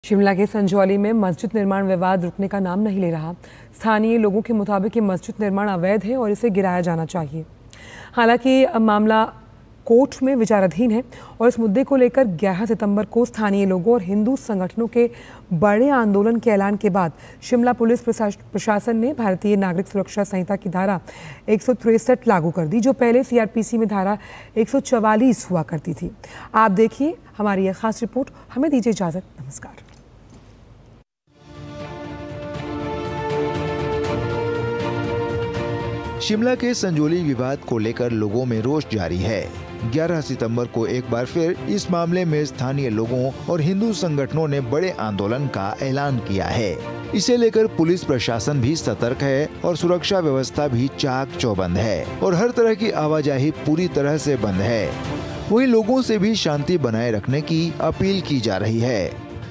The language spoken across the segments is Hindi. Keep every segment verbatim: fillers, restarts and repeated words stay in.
शिमला के संजौली में मस्जिद निर्माण विवाद रुकने का नाम नहीं ले रहा। स्थानीय लोगों के मुताबिक ये मस्जिद निर्माण अवैध है और इसे गिराया जाना चाहिए। हालांकि मामला कोर्ट में विचाराधीन है और इस मुद्दे को लेकर ग्यारह सितंबर को स्थानीय लोगों और हिंदू संगठनों के बड़े आंदोलन के ऐलान के बाद शिमला पुलिस प्रशासन ने भारतीय नागरिक सुरक्षा संहिता की धारा एक सौ तिरसठ लागू कर दी, जो पहले सीआरपीसी में धारा एक सौ चवालीस हुआ करती थी। आप देखिए हमारी यह खास रिपोर्ट। हमें दीजिए इजाजत। नमस्कार। शिमला के संजौली विवाद को लेकर लोगों में रोष जारी है। ग्यारह सितंबर को एक बार फिर इस मामले में स्थानीय लोगों और हिंदू संगठनों ने बड़े आंदोलन का ऐलान किया है। इसे लेकर पुलिस प्रशासन भी सतर्क है और सुरक्षा व्यवस्था भी चाक चौबंद है और हर तरह की आवाजाही पूरी तरह से बंद है। वहीं लोगों से भी शांति बनाए रखने की अपील की जा रही है।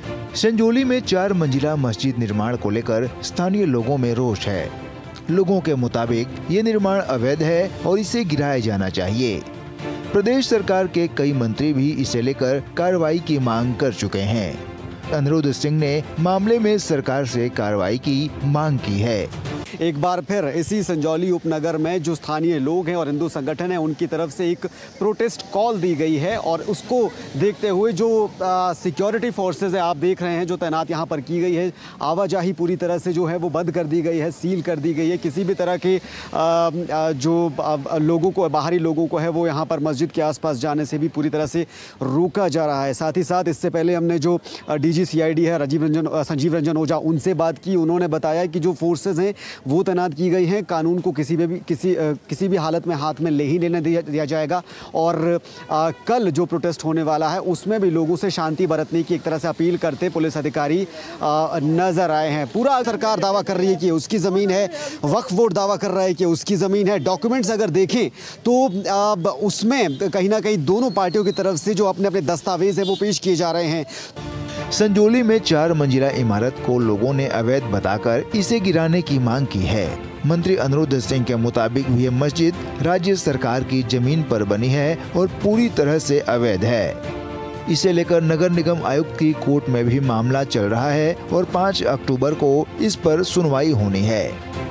संजौली में चार मंजिला मस्जिद निर्माण को लेकर स्थानीय लोगों में रोष है। लोगों के मुताबिक ये निर्माण अवैध है और इसे गिराया जाना चाहिए। प्रदेश सरकार के कई मंत्री भी इसे लेकर कार्रवाई की मांग कर चुके हैं। अनिरुद्ध सिंह ने मामले में सरकार से कार्रवाई की मांग की है। एक बार फिर इसी संजौली उपनगर में जो स्थानीय लोग हैं और हिंदू संगठन हैं, उनकी तरफ से एक प्रोटेस्ट कॉल दी गई है और उसको देखते हुए जो सिक्योरिटी फोर्सेस है, आप देख रहे हैं, जो तैनात यहाँ पर की गई है, आवाजाही पूरी तरह से जो है वो बंद कर दी गई है, सील कर दी गई है। किसी भी तरह के आ, जो आ, लोगों को, बाहरी लोगों को है वो यहाँ पर मस्जिद के आसपास जाने से भी पूरी तरह से रोका जा रहा है। साथ ही साथ इससे पहले हमने जो D G C I D है राजीव रंजन संजीव रंजन ओझा, उनसे बात की। उन्होंने बताया कि जो फोर्सेज हैं वो तैनात की गई हैं, कानून को किसी भी किसी किसी भी हालत में हाथ में ले ही लेने दिया, दिया जाएगा और आ, कल जो प्रोटेस्ट होने वाला है उसमें भी लोगों से शांति बरतने की एक तरह से अपील करते पुलिस अधिकारी आ, नजर आए हैं। पूरा सरकार दावा कर रही है कि उसकी ज़मीन है, वक्फ बोर्ड दावा कर रहा है कि उसकी ज़मीन है। डॉक्यूमेंट्स अगर देखें तो आ, उसमें कहीं ना कहीं दोनों पार्टियों की तरफ से जो अपने अपने दस्तावेज है वो पेश किए जा रहे हैं। संजौली में चार मंजिला इमारत को लोगों ने अवैध बताकर इसे गिराने की मांग की है। मंत्री अनिरुद्ध सिंह के मुताबिक ये मस्जिद राज्य सरकार की जमीन पर बनी है और पूरी तरह से अवैध है। इसे लेकर नगर निगम आयुक्त की कोर्ट में भी मामला चल रहा है और पाँच अक्टूबर को इस पर सुनवाई होनी है।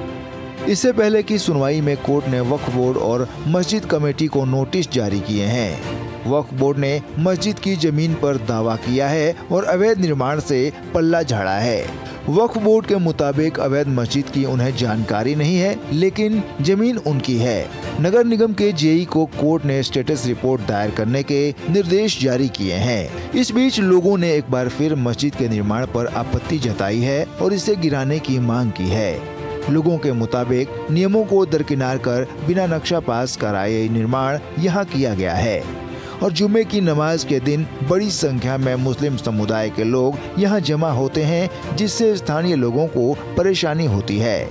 इससे पहले की सुनवाई में कोर्ट ने वक्फ बोर्ड और मस्जिद कमेटी को नोटिस जारी किए हैं। वक्फ बोर्ड ने मस्जिद की जमीन पर दावा किया है और अवैध निर्माण से पल्ला झाड़ा है। वक्फ बोर्ड के मुताबिक अवैध मस्जिद की उन्हें जानकारी नहीं है, लेकिन जमीन उनकी है। नगर निगम के जे ई को कोर्ट ने स्टेटस रिपोर्ट दायर करने के निर्देश जारी किए हैं। इस बीच लोगों ने एक बार फिर मस्जिद के निर्माण पर आपत्ति जताई है और इसे गिराने की मांग की है। लोगों के मुताबिक नियमों को दरकिनार कर बिना नक्शा पास कराए निर्माण यहाँ किया गया है और जुम्मे की नमाज के दिन बड़ी संख्या में मुस्लिम समुदाय के लोग यहाँ जमा होते हैं, जिससे स्थानीय लोगों को परेशानी होती है।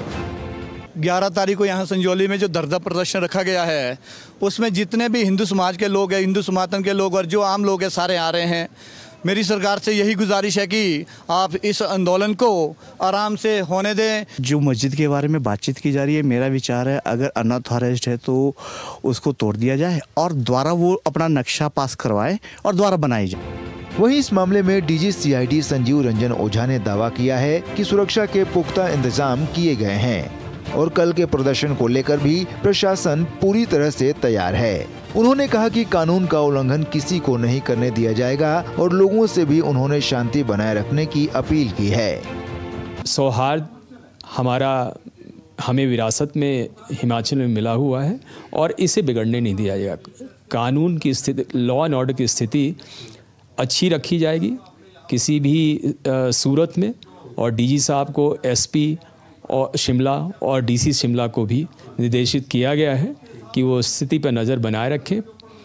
ग्यारह तारीख को यहाँ संजौली में जो धरना प्रदर्शन रखा गया है, उसमें जितने भी हिंदू समाज के लोग हैं, हिंदू सनातन के लोग और जो आम लोग हैं, सारे आ रहे हैं। मेरी सरकार से यही गुजारिश है कि आप इस आंदोलन को आराम से होने दें। जो मस्जिद के बारे में बातचीत की जा रही है, मेरा विचार है अगर अनऑथराइज्ड है तो उसको तोड़ दिया जाए और दोबारा वो अपना नक्शा पास करवाए और दोबारा बनाई जाए। वहीं इस मामले में D G C I D Sanjeev Ranjan Ojha ने दावा किया है कि सुरक्षा के पुख्ता इंतजाम किए गए हैं और कल के प्रदर्शन को लेकर भी प्रशासन पूरी तरह से तैयार है। उन्होंने कहा कि कानून का उल्लंघन किसी को नहीं करने दिया जाएगा और लोगों से भी उन्होंने शांति बनाए रखने की अपील की है। सौहार्द हमारा हमें विरासत में हिमाचल में मिला हुआ है और इसे बिगड़ने नहीं दिया जाएगा। कानून की स्थिति, लॉ एंड ऑर्डर की स्थिति अच्छी रखी जाएगी किसी भी आ, सूरत में। और डी जी साहब को, एस पी और शिमला और डी सी शिमला को भी निर्देशित किया गया है कि वो स्थिति पर नज़र बनाए रखें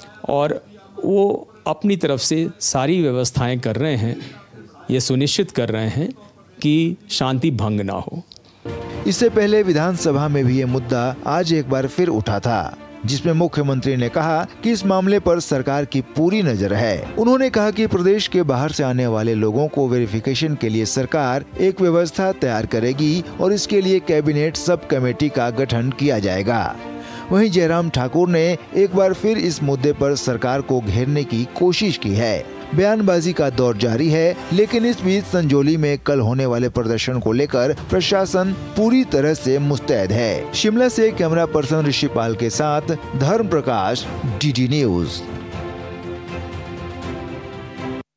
और वो अपनी तरफ से सारी व्यवस्थाएं कर रहे हैं, ये सुनिश्चित कर रहे हैं कि शांति भंग ना हो। इससे पहले विधानसभा में भी ये मुद्दा आज एक बार फिर उठा था, जिसमें मुख्यमंत्री ने कहा कि इस मामले पर सरकार की पूरी नजर है। उन्होंने कहा कि प्रदेश के बाहर से आने वाले लोगों को वेरिफिकेशन के लिए सरकार एक व्यवस्था तैयार करेगी और इसके लिए कैबिनेट सब कमेटी का गठन किया जाएगा। वहीं जयराम ठाकुर ने एक बार फिर इस मुद्दे पर सरकार को घेरने की कोशिश की है। बयानबाजी का दौर जारी है, लेकिन इस बीच संजौली में कल होने वाले प्रदर्शन को लेकर प्रशासन पूरी तरह से मुस्तैद है। शिमला से कैमरा पर्सन ऋषिपाल के साथ धर्म प्रकाश, डी डी न्यूज।